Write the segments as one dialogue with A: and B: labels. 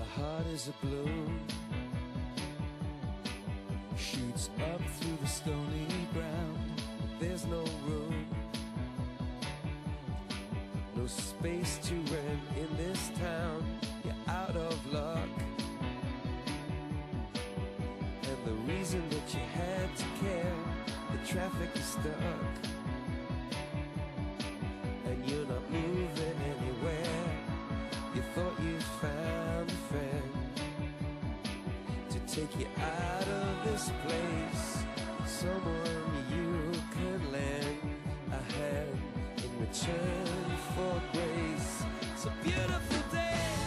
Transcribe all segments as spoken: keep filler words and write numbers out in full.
A: heart is a balloon, shoots up through the stony ground. There's no room, no space to rent in this town. You're out of luck, and the reason that you had to care, the traffic is stuck, and you're not moving anywhere. You thought you found a friend to take you out of this place, someone you can lend a hand in return for grace. It's a beautiful day.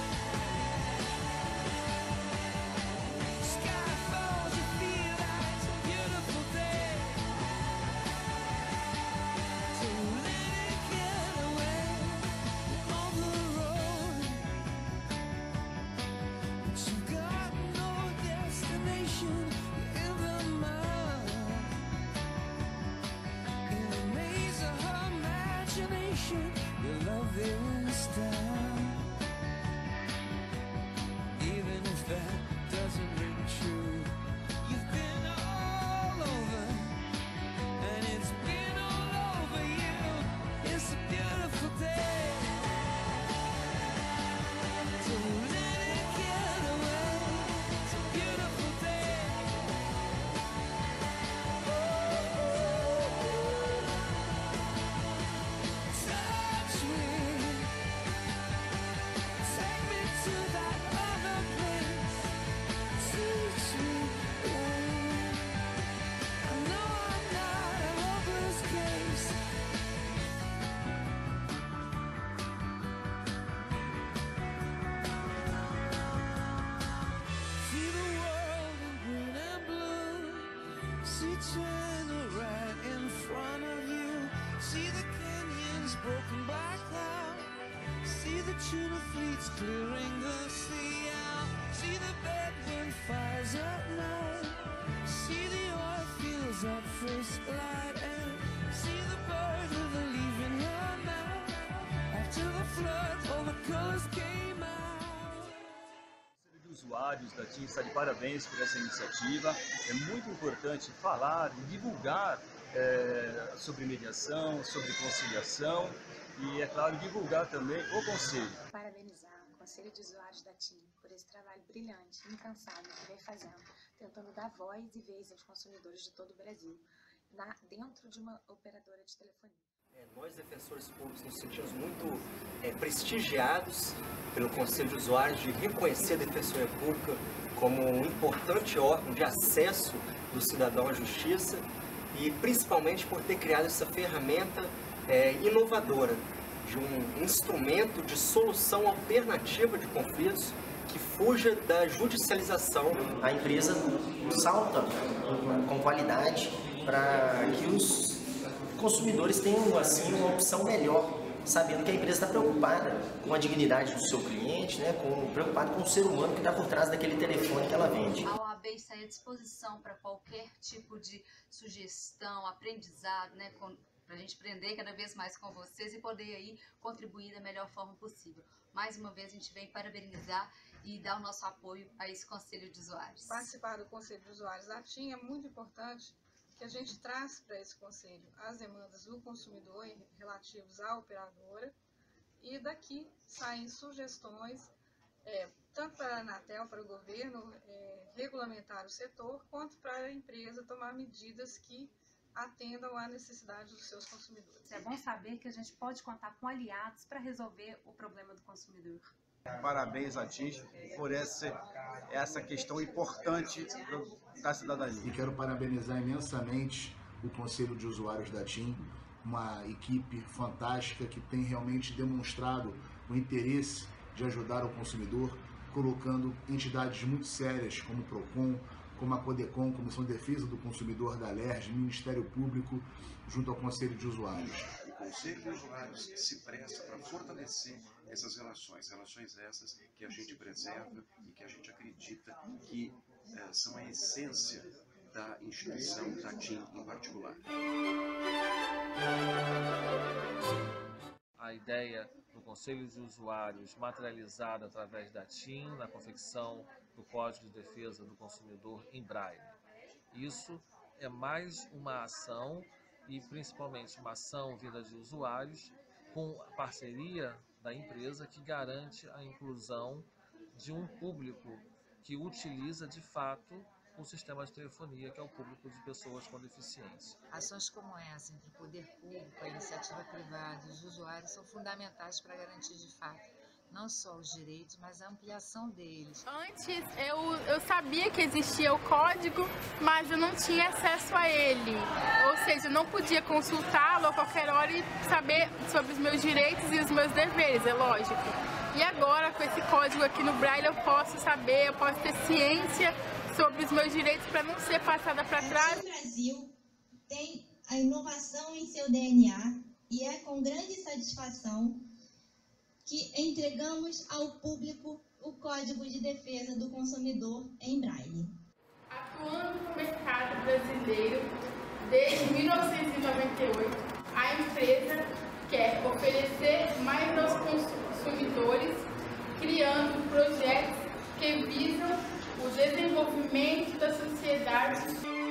A: Sky falls, you feel like it's a beautiful day. So let it get away on the road, but you got no destination. You're in the mud, in the maze of her imagination. Your love is down, even if that doesn't ring true. You've been all over, and it's been all over you. It's a beautiful day, so let it get away. It's a beautiful day. Touch me, take me to that other place. Teach me, ooh. I know I'm not a hopeless case. See the world in green and blue. See China right in front of you. See the canyons broken by cloud. See the tuna fleets clearing the sea out. See the bedroom fires at night. See the oil fields at first light. And see the bird with a leaf in her mouth. After the flood, all the colors came out.
B: O Conselho de Usuários da TIM está de parabéns por essa iniciativa. É muito importante falar e divulgar é, sobre mediação, sobre conciliação e, é claro, divulgar também o Conselho.
C: Parabenizar o Conselho de Usuários da TIM por esse trabalho brilhante, incansável que vem fazendo, tentando dar voz e vez aos consumidores de todo o Brasil, na, dentro de uma operadora de telefonia.
D: É, nós, defensores públicos, nos sentimos muito é, prestigiados pelo Conselho de Usuários de reconhecer a Defensoria Pública como um importante órgão de acesso do cidadão à justiça e principalmente por ter criado essa ferramenta é, inovadora de um instrumento de solução alternativa de conflitos que fuja da judicialização.
E: A empresa salta com qualidade para que os consumidores tenham assim uma opção melhor, sabendo que a empresa está preocupada com a dignidade do seu cliente, né, com, preocupada com o ser humano que está por trás daquele telefone que ela vende.
F: A O A B está à disposição para qualquer tipo de sugestão, aprendizado, né, para a gente aprender cada vez mais com vocês e poder aí contribuir da melhor forma possível. Mais uma vez a gente vem parabenizar e dar o nosso apoio a esse Conselho de Usuários.
G: Participar do Conselho de Usuários da TIM é muito importante, que a gente traz para esse conselho as demandas do consumidor relativos à operadora e daqui saem sugestões, é, tanto para a Anatel, para o governo é, regulamentar o setor, quanto para a empresa tomar medidas que atendam à necessidade dos seus consumidores.
H: É bom saber que a gente pode contar com aliados para resolver o problema do consumidor.
I: Parabéns a TIM por essa, essa questão importante da cidadania.
J: E quero parabenizar imensamente o Conselho de Usuários da TIM, uma equipe fantástica que tem realmente demonstrado o interesse de ajudar o consumidor, colocando entidades muito sérias como o PROCON, como a CODECOM, Comissão de Defesa do Consumidor da Alerj, Ministério Público, junto ao Conselho de Usuários.
K: O Conselho de Usuários se presta para fortalecer essas relações, relações essas que a gente preserva e que a gente acredita que eh, são a essência da instituição da TIM em particular.
B: A
L: a ideia do Conselho de Usuários materializada através da TIM na confecção do Código de Defesa do Consumidor em Braille. Isso é mais uma ação e principalmente uma ação vinda de usuários com a parceria da empresa que garante a inclusão de um público que utiliza de fato o sistema de telefonia, que é o público de pessoas com deficiência.
M: Ações como essa, entre o poder público, a iniciativa privada e os usuários, são fundamentais para garantir de fato não só os direitos, mas a ampliação deles.
N: Antes eu, eu sabia que existia o código, mas eu não tinha acesso a ele. Ou seja, eu não podia consultá-lo a qualquer hora e saber sobre os meus direitos e os meus deveres, é lógico. E agora, com esse código aqui no Braille, eu posso saber, eu posso ter ciência sobre os meus direitos para não ser passada para trás.
O: O Brasil tem a inovação em seu D N A e é com grande satisfação que entregamos ao público o Código de Defesa do Consumidor em Braille.
N: Atuando no mercado brasileiro desde mil novecentos e noventa e oito, a empresa quer oferecer mais aos consumidores, criando projetos que visam o desenvolvimento da sociedade.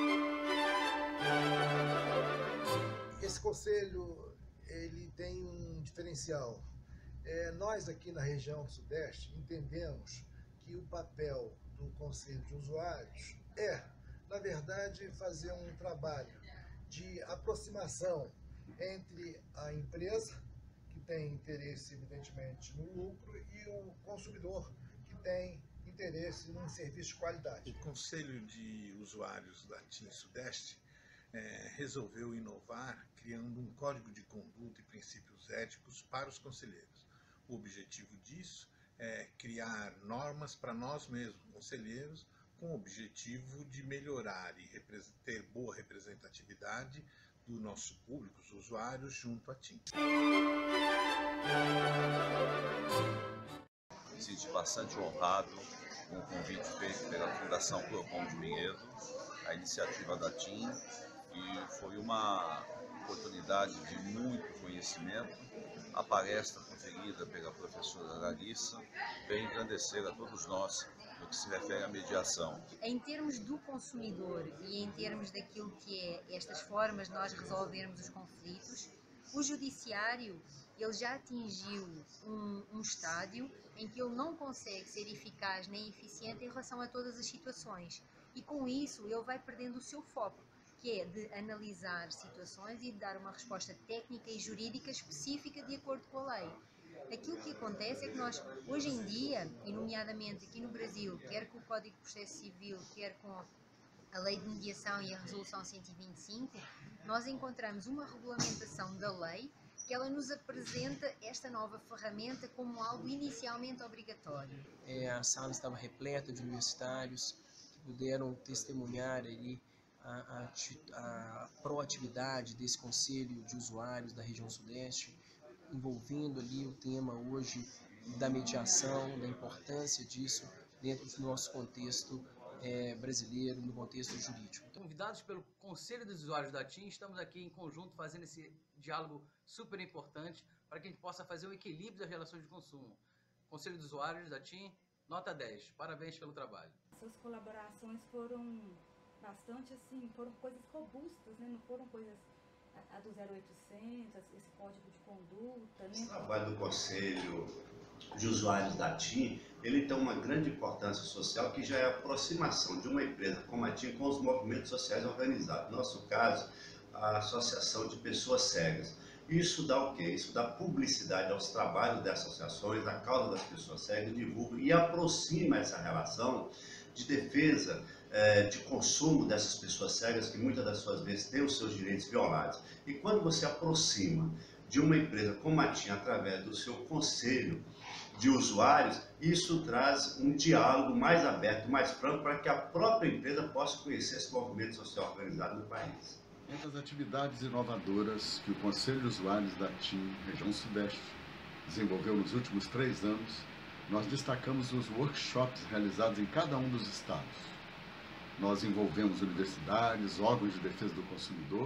P: Esse conselho ele tem um diferencial. É, nós aqui na região do Sudeste entendemos que o papel do Conselho de Usuários é, na verdade, fazer um trabalho de aproximação entre a empresa, que tem interesse, evidentemente, no lucro, e o consumidor, que tem interesse num serviço de qualidade.
Q: O Conselho de Usuários da TIM Sudeste é, resolveu inovar criando um código de conduta e princípios éticos para os conselheiros. O objetivo disso é criar normas para nós mesmos, conselheiros, com o objetivo de melhorar e ter boa representatividade do nosso público, os usuários, junto à TIM.
R: Me senti bastante honrado com o convite feito pela Fundação Procon de Vinhedo, a iniciativa da TIM, e foi uma oportunidade de muito conhecimento. A palestra conferida pela professora Larissa vem engrandecer a todos nós no que se refere à mediação.
F: Em termos do consumidor e em termos daquilo que é estas formas de nós resolvermos os conflitos, o judiciário ele já atingiu um, um estádio em que ele não consegue ser eficaz nem eficiente em relação a todas as situações, e com isso ele vai perdendo o seu foco, que é de analisar situações e de dar uma resposta técnica e jurídica específica de acordo com a lei. Aquilo que acontece é que nós, hoje em dia, e nomeadamente aqui no Brasil, quer com o Código de Processo Civil, quer com a Lei de Mediação e a Resolução cento e vinte e cinco, nós encontramos uma regulamentação da lei que ela nos apresenta esta nova ferramenta como algo inicialmente obrigatório.
S: É, a sala estava repleta de universitários que puderam testemunhar ali A, a, a proatividade desse Conselho de Usuários da região Sudeste, envolvendo ali o tema hoje da mediação, da importância disso dentro do nosso contexto é, brasileiro, no contexto jurídico.
T: Convidados pelo Conselho dos Usuários da TIM, estamos aqui em conjunto fazendo esse diálogo super importante para que a gente possa fazer o equilíbrio das relações de consumo. Conselho dos Usuários da TIM, nota dez. Parabéns pelo trabalho.
U: Suas colaborações foram bastante assim, foram coisas robustas, né? Não foram coisas a, a do zero oitocentos, esse código de conduta, né?
V: O trabalho do Conselho de Usuários da TIM, ele tem uma grande importância social, que já é a aproximação de uma empresa como a TIM com os movimentos sociais organizados. No nosso caso, a Associação de Pessoas Cegas. Isso dá o quê? Isso dá publicidade aos trabalhos dessas associações, à causa das pessoas cegas, divulga e aproxima essa relação de defesa é, de consumo dessas pessoas cegas, que muitas das suas vezes têm os seus direitos violados. E quando você aproxima de uma empresa como a TIM, através do seu conselho de usuários, isso traz um diálogo mais aberto, mais franco, para que a própria empresa possa conhecer esse movimento social organizado no país.
W: Entre as atividades inovadoras que o Conselho de Usuários da TIM, região Sudeste, desenvolveu nos últimos três anos, nós destacamos os workshops realizados em cada um dos estados. Nós envolvemos universidades, órgãos de defesa do consumidor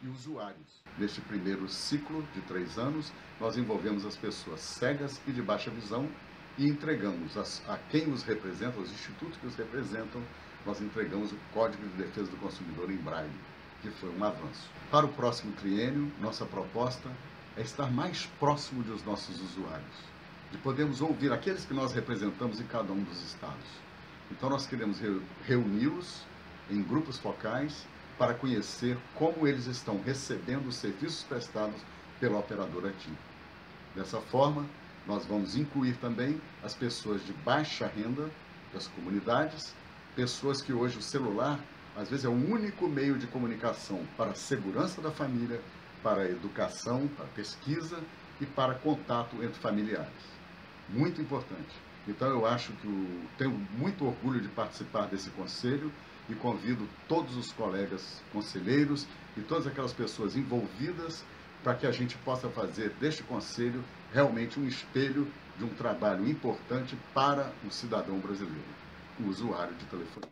W: e usuários. Neste primeiro ciclo de três anos, nós envolvemos as pessoas cegas e de baixa visão e entregamos as, a quem os representa, os institutos que os representam, nós entregamos o Código de Defesa do Consumidor em Braille, que foi um avanço. Para o próximo triênio, nossa proposta é estar mais próximo dos nossos usuários, de podermos ouvir aqueles que nós representamos em cada um dos estados. Então nós queremos reuni-los em grupos focais para conhecer como eles estão recebendo os serviços prestados pela operadora TIM. Dessa forma, nós vamos incluir também as pessoas de baixa renda das comunidades, pessoas que hoje o celular, às vezes, é o único meio de comunicação para a segurança da família, para a educação, para a pesquisa e para contato entre familiares. Muito importante. Então, eu acho que eu tenho muito orgulho de participar desse conselho e convido todos os colegas conselheiros e todas aquelas pessoas envolvidas para que a gente possa fazer deste conselho realmente um espelho de um trabalho importante para o cidadão brasileiro, o usuário de telefonia.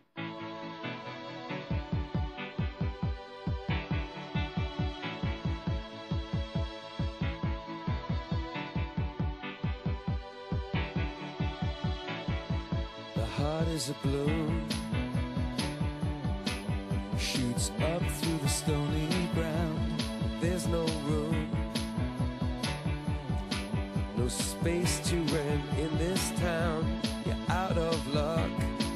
A: The heart is a balloon, shoots up through the stony ground. There's no room, no space to rent in this town. You're out of luck,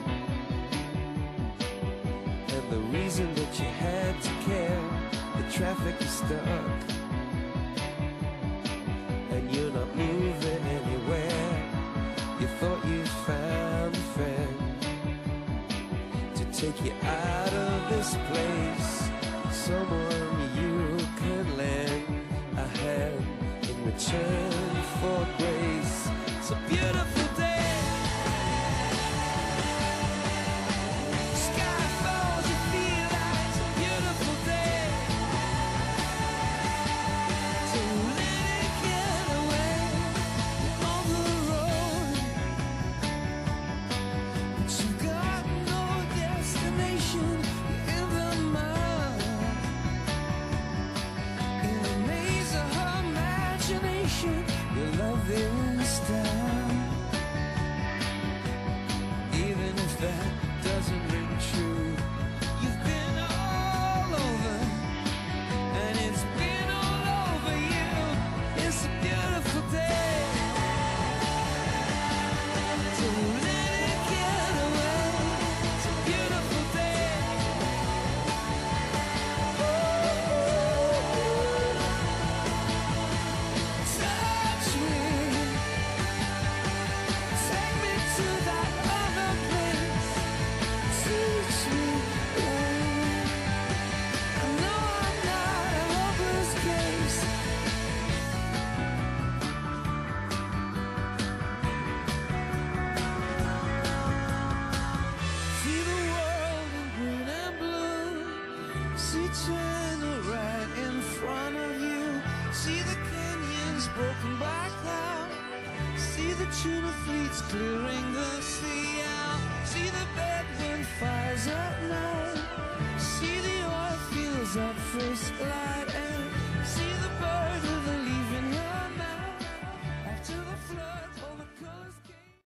A: and the reason that you had to care, the traffic is stuck, and you're not moving anywhere. You thought you found a friend to take you out of this place, someone you could lend a hand in return for grace. It's a beautiful day. Sky falls, you feel like it's a beautiful day. So let it get away on the road, but you've got no destination. You're in the mud, in the maze of her imagination. Your love is down, even if that doesn't ring true. You've been all over, and it's been all over you. It's a beautiful day, so let it get away. It's a beautiful day. Touch me, take me to that other place. Teach me, I know I'm not a hopeless case. See the world in green and blue. See China right in front of you. See the canyons broken by cloud. See the tuna fleets clearing the